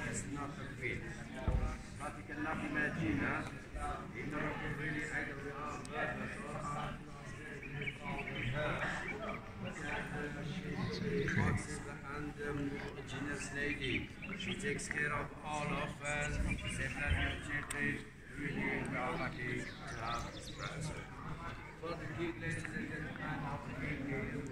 It's not a fit. But you cannot imagine, in Morocco really either we are and engineer's lady. She takes care of all of us. They plan your children. Really, we are lucky to have this person. For the gig, ladies and gentlemen, our gig is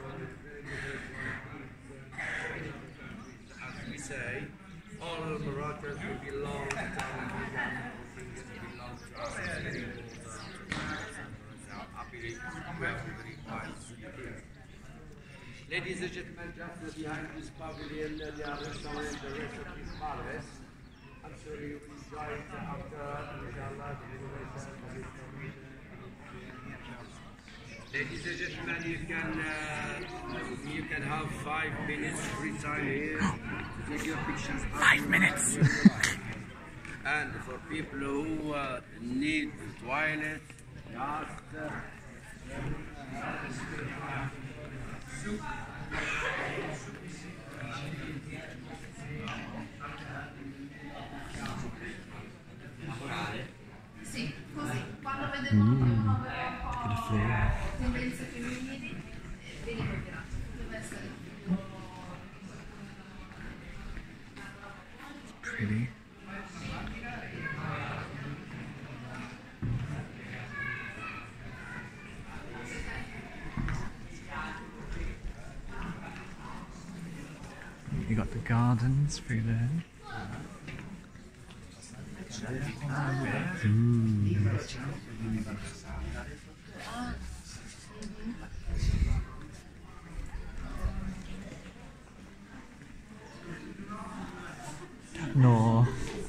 as we say, all Moroccans will belong to our belong to us. It's very important. Happily, we are very wise here. Ladies and gentlemen, just behind this pavilion, there are restaurants, the rest of this palace. I'm sure you will enjoy it after, inshallah, the renovation of this pavilion. Ladies and gentlemen, you can have 5 minutes free time here to take your pictures. 5 minutes. And for people who need the toilet, just sì, così, quando vedevamo che uno aveva un po' tendenze femminili, vedi quel piratto, deve essere Pretty. You got the gardens through there. No.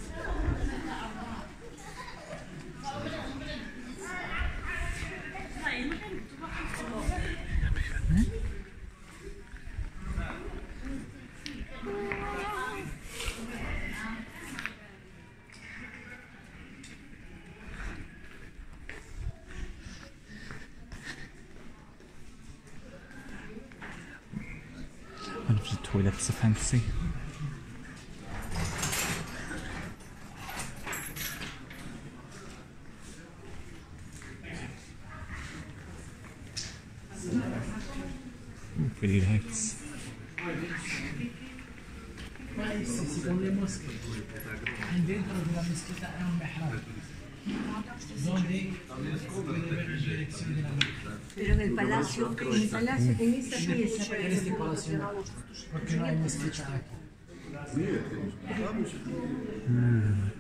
One of the toilets are fancy. Pretty lights. Si con le mosche dentro della meschita è un mihrab donde puede direzione della Mecca. Pero en el palacio, en esta pieza, En este palacio no, porque no hay mezquita aquí.